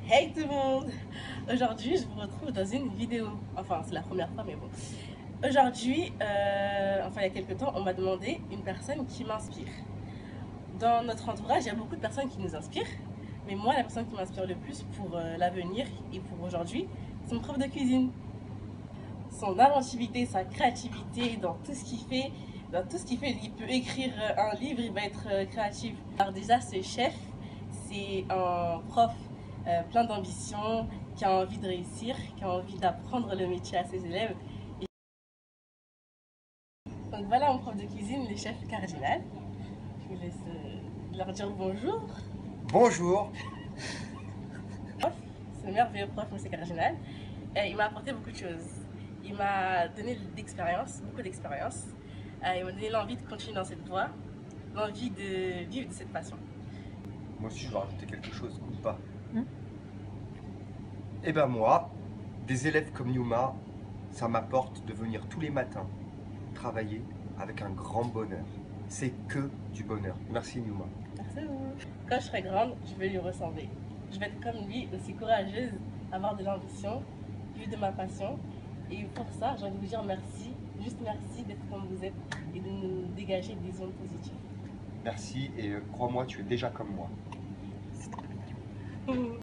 Hey tout le monde! Aujourd'hui, je vous retrouve dans une vidéo. Enfin, c'est la première fois, mais bon. Aujourd'hui, il y a quelques temps, on m'a demandé une personne qui m'inspire. Dans notre entourage, il y a beaucoup de personnes qui nous inspirent. Mais moi, la personne qui m'inspire le plus pour l'avenir et pour aujourd'hui, c'est mon prof de cuisine. Son inventivité, sa créativité dans tout ce qu'il fait. Dans tout ce qu'il fait, il peut écrire un livre, il va être créatif. Alors déjà, ce chef, c'est un prof plein d'ambition, qui a envie de réussir, qui a envie d'apprendre le métier à ses élèves. Donc voilà mon prof de cuisine, le chef cardinal. Je vous laisse leur dire bonjour. Bonjour. C'est le merveilleux prof, monsieur Cardinal. Il m'a apporté beaucoup de choses. Il m'a donné d'expérience, beaucoup d'expérience. Il m'a donné l'envie de continuer dans cette voie, l'envie de vivre de cette passion. Moi aussi, je vais rajouter quelque chose ou pas. Eh ben moi, des élèves comme Yuma, ça m'apporte de venir tous les matins travailler avec un grand bonheur. C'est que du bonheur. Merci Yuma. Merci à vous. Quand je serai grande, je vais lui ressembler. Je vais être comme lui, aussi courageuse, avoir de l'ambition, vivre de ma passion. Et pour ça, j'ai envie de vous dire merci, juste merci d'être comme vous êtes et de nous dégager des ondes positives. Merci et crois-moi, tu es déjà comme moi.